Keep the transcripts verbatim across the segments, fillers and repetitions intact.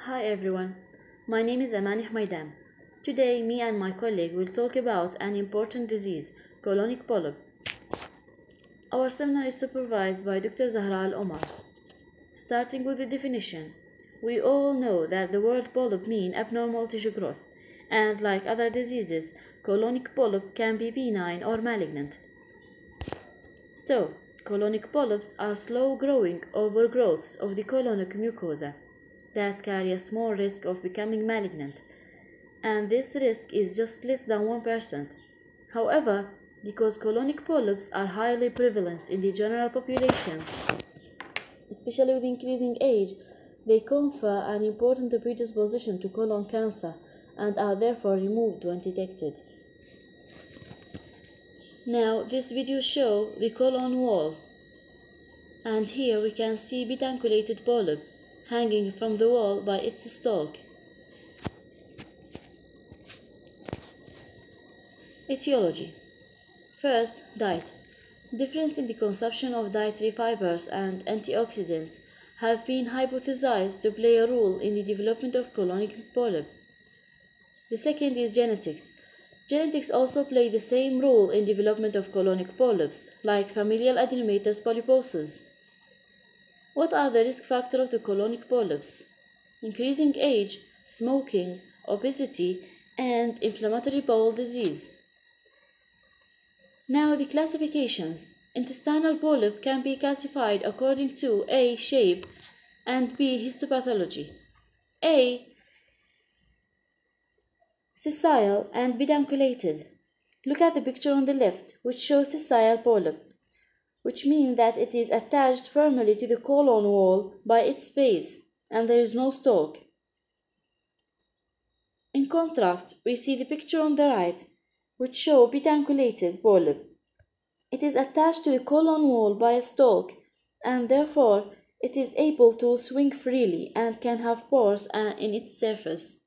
Hi everyone, my name is Amany humaydan. Today, me and my colleague will talk about an important disease, colonic polyp. Our seminar is supervised by Doctor Zahraa Alomar. Starting with the definition, we all know that the word polyp means abnormal tissue growth, and like other diseases, colonic polyp can be benign or malignant. So, colonic polyps are slow-growing overgrowths of the colonic mucosa that carry a small risk of becoming malignant, and this risk is just less than one percent. However, because colonic polyps are highly prevalent in the general population, especially with increasing age, they confer an important predisposition to colon cancer and are therefore removed when detected. Now, this video shows the colon wall, and here we can see pedunculated polyp hanging from the wall by its stalk. Etiology. First, diet. Difference in the consumption of dietary fibers and antioxidants have been hypothesized to play a role in the development of colonic polyp. The second is genetics. Genetics also play the same role in development of colonic polyps, like familial adenomatous polyposis. What are the risk factors of the colonic polyps? Increasing age, smoking, obesity, and inflammatory bowel disease. Now the classifications. Intestinal polyp can be classified according to A. shape and B. histopathology. A. Sessile and pedunculated. Look at the picture on the left, which shows sessile polyp, which means that it is attached firmly to the colon wall by its base, and there is no stalk. In contrast, we see the picture on the right, which shows pedunculated polyp. It is attached to the colon wall by a stalk, and therefore it is able to swing freely and can have pores in its surface.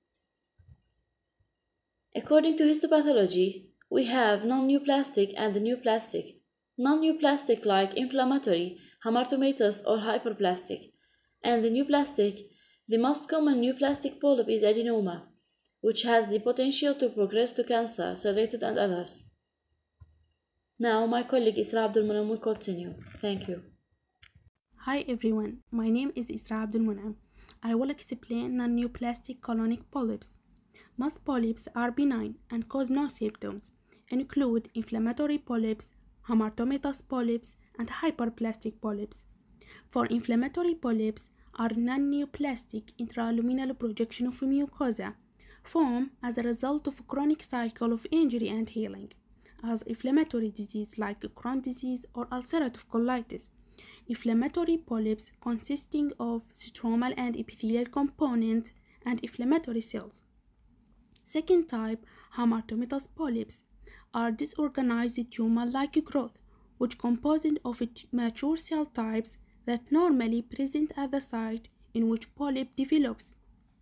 According to histopathology, we have non-neoplastic and neoplastic. Non-neoplastic like inflammatory, hamartomatous or hyperplastic, and the neoplastic, the most common neoplastic polyp is adenoma, which has the potential to progress to cancer, serrated and others. Now my colleague Israa abdulmunim will continue. Thank you. Hi everyone, my name is Israa abdulmunim. I will explain non-neoplastic colonic polyps. Most polyps are benign and cause no symptoms, include inflammatory polyps, hamartomatous polyps, and hyperplastic polyps. For inflammatory polyps are non-neoplastic intraluminal projection of mucosa, formed as a result of a chronic cycle of injury and healing, as inflammatory disease like Crohn's disease or ulcerative colitis. Inflammatory polyps consisting of stromal and epithelial components and inflammatory cells. Second type, hamartomatous polyps, are disorganized tumor-like growth, which composed of mature cell types that normally present at the site in which polyp develops.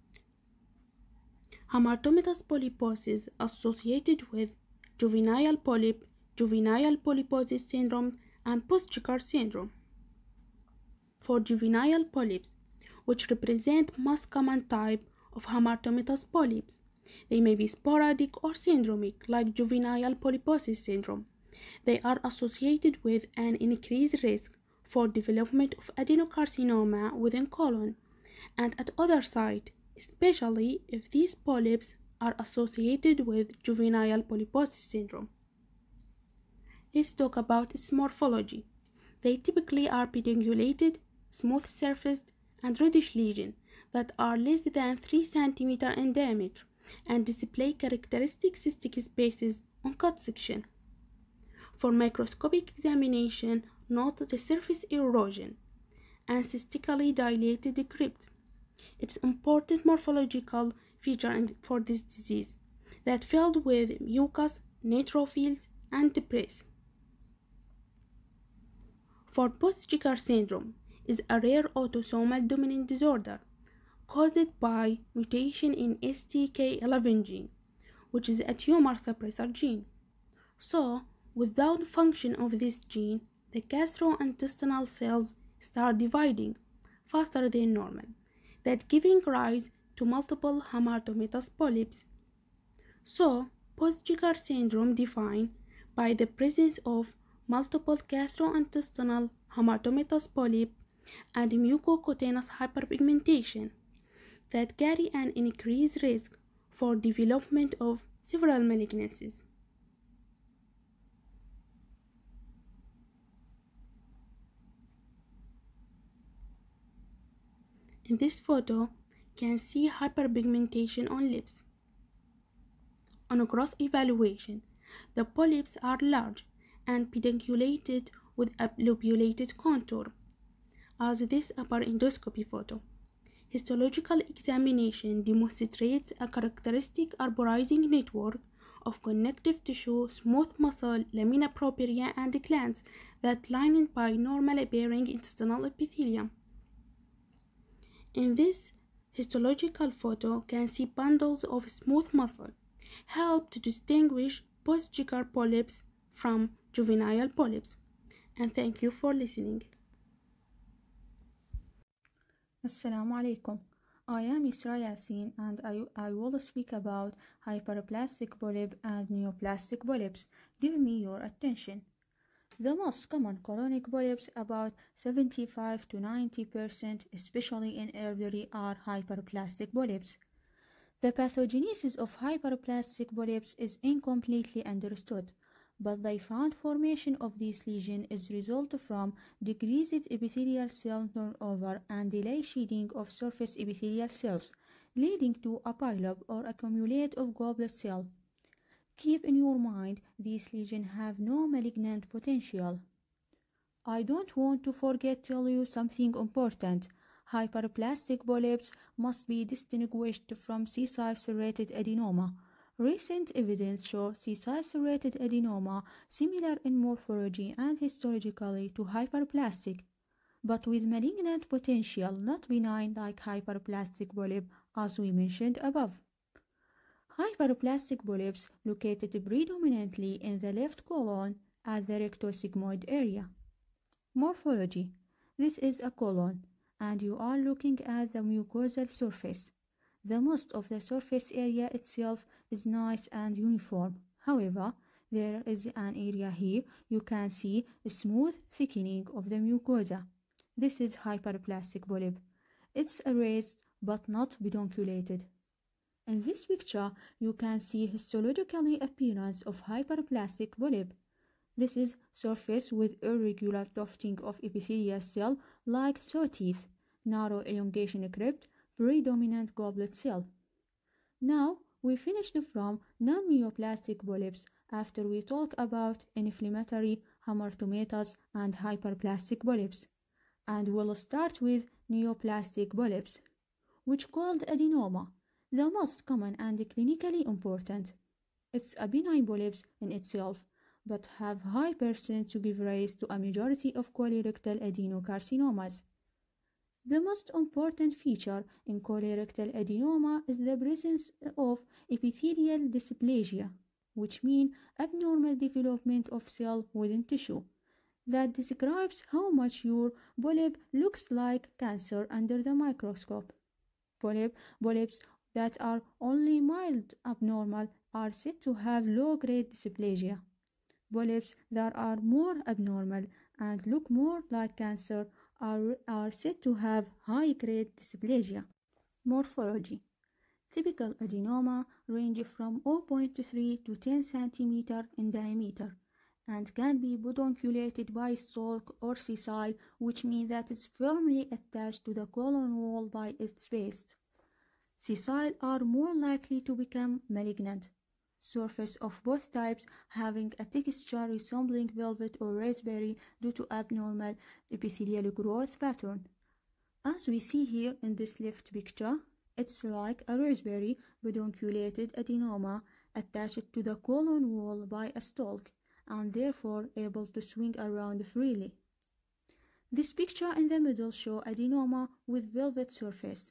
Hamartomatous polyposis associated with juvenile polyp, juvenile polyposis syndrome, and post-Checker syndrome. For juvenile polyps, which represent most common type of hamartomatous polyps, they may be sporadic or syndromic, like juvenile polyposis syndrome. They are associated with an increased risk for development of adenocarcinoma within colon and at other sites, especially if these polyps are associated with juvenile polyposis syndrome. Let's talk about its morphology. They typically are pedunculated, smooth-surfaced, and reddish lesions that are less than three centimeters in diameter and display characteristic cystic spaces on cut section. For microscopic examination, note the surface erosion and cystically dilated crypt. It's an important morphological feature for this disease that filled with mucus, neutrophils, and debris. For post-Checker syndrome is a rare autosomal dominant disorder caused by mutation in S T K eleven gene, which is a tumor suppressor gene. So, without function of this gene, the gastrointestinal cells start dividing faster than normal, that giving rise to multiple hamartomatous polyps. So, post-Jigar syndrome defined by the presence of multiple gastrointestinal hamartomatous polyp and mucocutaneous hyperpigmentation that carry an increased risk for development of several malignancies. In this photo, you can see hyperpigmentation on lips. On a gross evaluation, the polyps are large and pedunculated with a lobulated contour, as this upper endoscopy photo. Histological examination demonstrates a characteristic arborizing network of connective tissue, smooth muscle, lamina propria, and glands that lined by normal bearing intestinal epithelium. In this histological photo, you can see bundles of smooth muscle help to distinguish post-Jigar polyps from juvenile polyps. And thank you for listening. Assalamu alaikum. I am Israa Yaseen and I, I will speak about hyperplastic polyp and neoplastic polyps. Give me your attention. The most common colonic polyps, about seventy-five to ninety percent, especially in elderly, are hyperplastic polyps. The pathogenesis of hyperplastic polyps is incompletely understood, but the found formation of this lesion is result from decreased epithelial cell turnover and delayed shedding of surface epithelial cells, leading to a pileup or accumulate of goblet cell. Keep in your mind, these lesions have no malignant potential. I don't want to forget to tell you something important. Hyperplastic polyps must be distinguished from sessile serrated adenoma. Recent evidence shows sessile serrated adenoma similar in morphology and histologically to hyperplastic, but with malignant potential, not benign like hyperplastic polyp as we mentioned above. Hyperplastic polyps located predominantly in the left colon at the rectosigmoid area. Morphology. This is a colon, and you are looking at the mucosal surface. The most of the surface area itself is nice and uniform. However, there is an area here you can see a smooth thickening of the mucosa. This is hyperplastic polyp. It's erased but not pedunculated. In this picture, you can see histologically appearance of hyperplastic polyp. This is surface with irregular tufting of epithelial cell like saw teeth, narrow elongation crypt, predominant goblet cell. Now, we finished from non-neoplastic polyps after we talk about inflammatory, hamartomatous, and hyperplastic polyps. And we'll start with neoplastic polyps, which called adenoma, the most common and clinically important. It's a benign polyps in itself, but have high percent to give rise to a majority of colorectal adenocarcinomas. The most important feature in colorectal adenoma is the presence of epithelial dysplasia, which means abnormal development of cell within tissue. That describes how much your polyp looks like cancer under the microscope. Polyp, polyps that are only mild abnormal are said to have low-grade dysplasia. Polyps that are more abnormal and look more like cancer are, are said to have high-grade dysplasia. Morphology. Typical adenoma range from zero point three to ten centimeters in diameter and can be pedunculated by stalk or sessile, which means that it's firmly attached to the colon wall by its base. Sessile are more likely to become malignant. Surface of both types having a texture resembling velvet or raspberry due to abnormal epithelial growth pattern. As we see here in this left picture, it's like a raspberry pedunculated adenoma attached to the colon wall by a stalk and therefore able to swing around freely. This picture in the middle shows adenoma with velvet surface.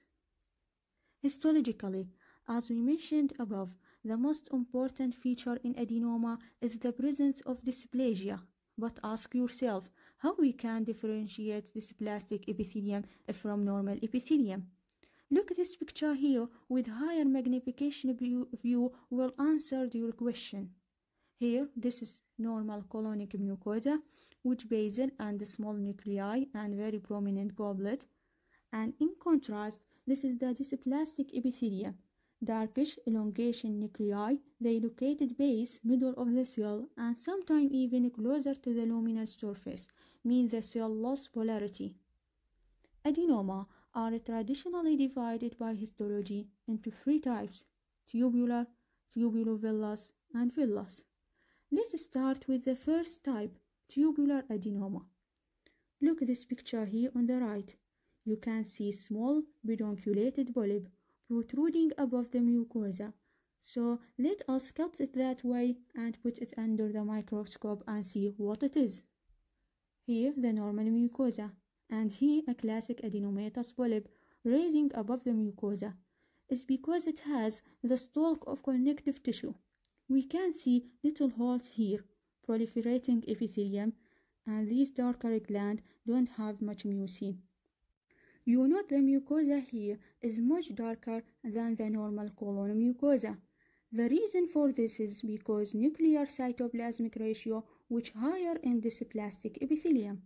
Histologically, as we mentioned above, the most important feature in adenoma is the presence of dysplasia. But ask yourself how we can differentiate dysplastic epithelium from normal epithelium. Look at this picture here with higher magnification view, view will answer your question. Here, this is normal colonic mucosa, with basal and small nuclei and very prominent goblet. And in contrast, this is the dysplastic epithelium, darkish elongation nuclei, they located base, middle of the cell, and sometimes even closer to the luminal surface, mean the cell lost polarity. Adenoma are traditionally divided by histology into three types: tubular, tubulovillous, and villous. Let's start with the first type, tubular adenoma. Look at this picture here on the right. You can see small pedunculated polyp protruding above the mucosa. So let us cut it that way and put it under the microscope and see what it is. Here the normal mucosa, and here a classic adenomatous polyp rising above the mucosa. It's because it has the stalk of connective tissue. We can see little holes here, proliferating epithelium, and these darker glands don't have much mucin. You note the mucosa here is much darker than the normal colon mucosa. The reason for this is because nuclear cytoplasmic ratio which higher in dysplastic epithelium.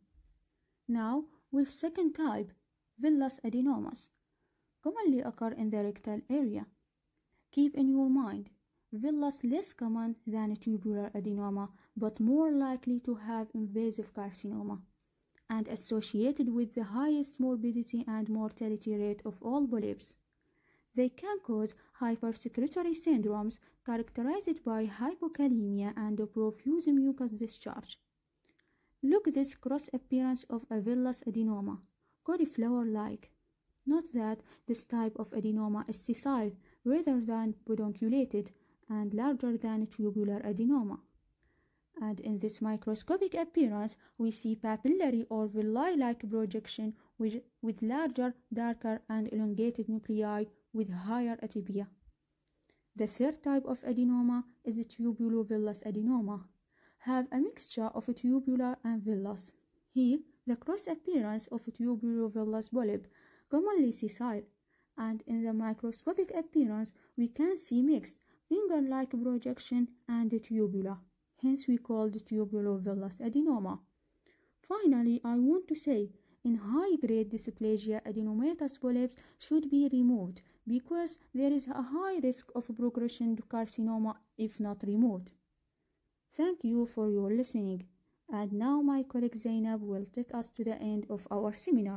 Now with second type, villous adenomas, commonly occur in the rectal area. Keep in your mind, villous less common than tubular adenoma, but more likely to have invasive carcinoma, and associated with the highest morbidity and mortality rate of all polyps. They can cause hypersecretory syndromes characterized by hypokalemia and profuse mucus discharge. Look at this cross appearance of a villous adenoma, cauliflower-like. Note that this type of adenoma is sessile rather than pedunculated and larger than tubular adenoma. And in this microscopic appearance, we see papillary or villi-like projection with, with larger, darker, and elongated nuclei with higher atypia. The third type of adenoma is the tubulovillous adenoma, have a mixture of tubular and villous. Here, the cross appearance of a tubulovillous polyp, commonly sessile, and in the microscopic appearance, we can see mixed finger-like projection and tubular. Hence we call it tubulovillous adenoma. Finally, I want to say, in high-grade dysplasia, adenomatous polyps should be removed because there is a high risk of progression to carcinoma if not removed. Thank you for your listening. And now my colleague Zainab will take us to the end of our seminar.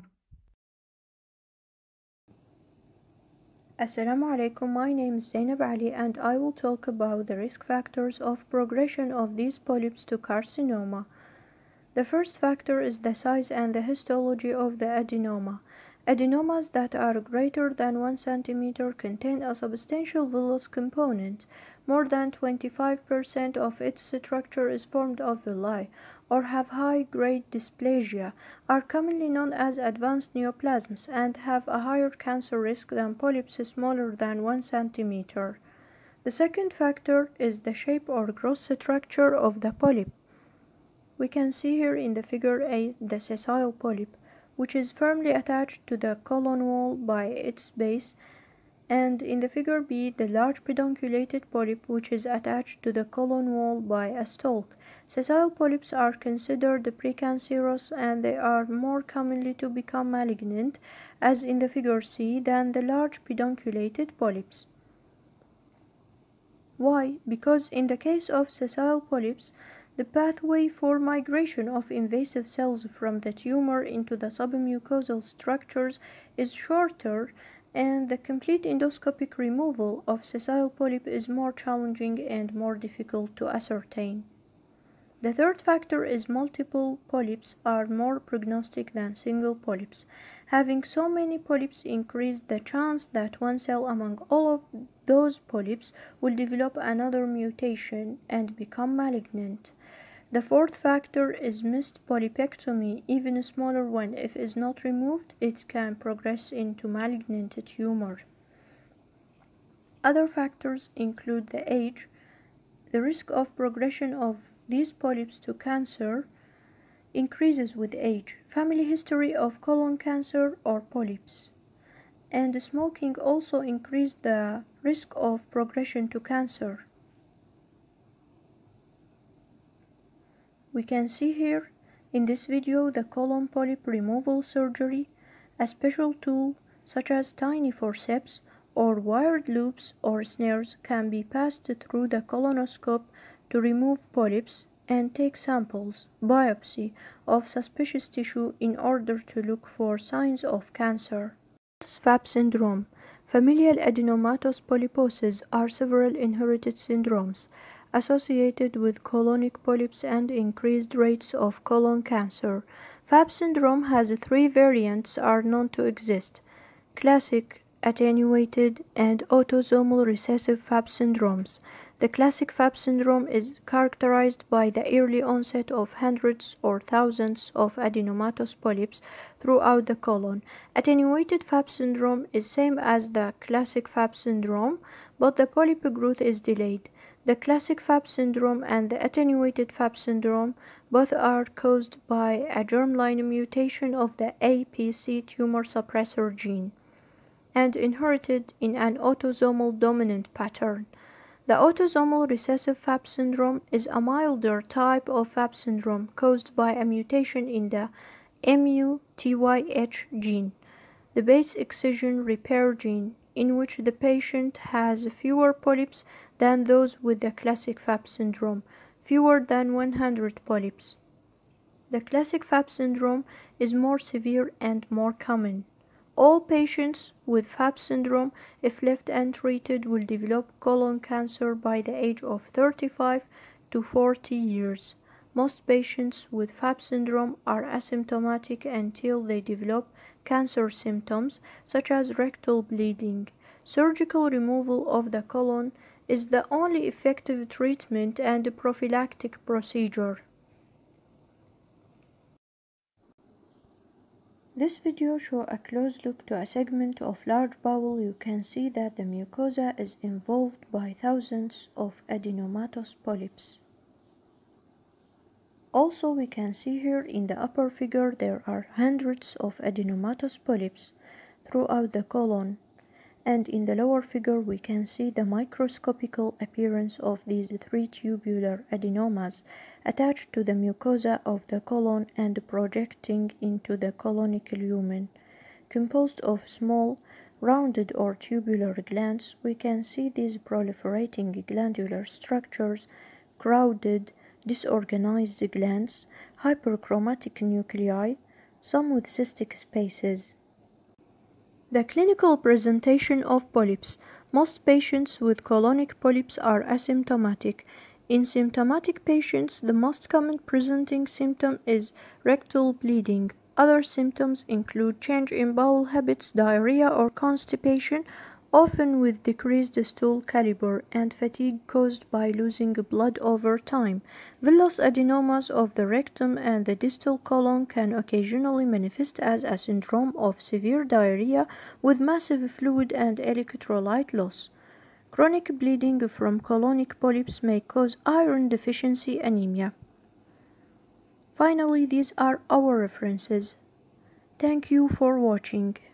Assalamu alaikum, my name is Zainab Ali and I will talk about the risk factors of progression of these polyps to carcinoma. The first factor is the size and the histology of the adenoma. Adenomas that are greater than one centimeter contain a substantial villous component. More than twenty-five percent of its structure is formed of villi, or have high-grade dysplasia, are commonly known as advanced neoplasms, and have a higher cancer risk than polyps smaller than one centimeter. The second factor is the shape or gross structure of the polyp. We can see here in the figure A the sessile polyp, which is firmly attached to the colon wall by its base, and in the figure B the large pedunculated polyp, which is attached to the colon wall by a stalk. Sessile polyps are considered precancerous and they are more commonly to become malignant, as in the figure C, than the large pedunculated polyps. Why? Because in the case of sessile polyps, the pathway for migration of invasive cells from the tumor into the submucosal structures is shorter, and the complete endoscopic removal of sessile polyp is more challenging and more difficult to ascertain. The third factor is multiple polyps are more prognostic than single polyps. Having so many polyps increase the chance that one cell among all of those polyps will develop another mutation and become malignant. The fourth factor is missed polypectomy. Even a smaller one, if is not removed, it can progress into malignant tumor. Other factors include the age, the risk of progression of these polyps to cancer increases with age, family history of colon cancer or polyps, and smoking also increase the risk of progression to cancer. We can see here in this video the colon polyp removal surgery. A special tool such as tiny forceps or wired loops or snares can be passed through the colonoscope to remove polyps and take samples, biopsy, of suspicious tissue in order to look for signs of cancer. F A P syndrome. Familial adenomatous polyposis are several inherited syndromes associated with colonic polyps and increased rates of colon cancer. F A P syndrome has three variants are known to exist: classic, attenuated, and autosomal recessive F A P syndromes. The classic F A P syndrome is characterized by the early onset of hundreds or thousands of adenomatous polyps throughout the colon. Attenuated F A P syndrome is same as the classic F A P syndrome, but the polyp growth is delayed. The classic F A P syndrome and the attenuated F A P syndrome both are caused by a germline mutation of the A P C tumor suppressor gene and inherited in an autosomal dominant pattern. The autosomal recessive F A P syndrome is a milder type of F A P syndrome caused by a mutation in the M U T Y H gene, the base excision repair gene, in which the patient has fewer polyps than those with the classic F A P syndrome, fewer than one hundred polyps. The classic F A P syndrome is more severe and more common. All patients with F A P syndrome, if left untreated, will develop colon cancer by the age of thirty-five to forty years. Most patients with F A P syndrome are asymptomatic until they develop cancer symptoms such as rectal bleeding. Surgical removal of the colon is the only effective treatment and prophylactic procedure. This video shows a close look to a segment of large bowel. You can see that the mucosa is involved by thousands of adenomatous polyps. Also, we can see here in the upper figure there are hundreds of adenomatous polyps throughout the colon, and in the lower figure we can see the microscopical appearance of these three tubular adenomas attached to the mucosa of the colon and projecting into the colonic lumen. Composed of small, rounded or tubular glands, we can see these proliferating glandular structures, crowded, disorganized glands, hyperchromatic nuclei, some with cystic spaces. The clinical presentation of polyps. Most patients with colonic polyps are asymptomatic. In symptomatic patients, the most common presenting symptom is rectal bleeding. Other symptoms include change in bowel habits, diarrhea or constipation, often with decreased stool caliber, and fatigue caused by losing blood over time. Villous adenomas of the rectum and the distal colon can occasionally manifest as a syndrome of severe diarrhea with massive fluid and electrolyte loss. Chronic bleeding from colonic polyps may cause iron deficiency anemia. Finally, these are our references. Thank you for watching.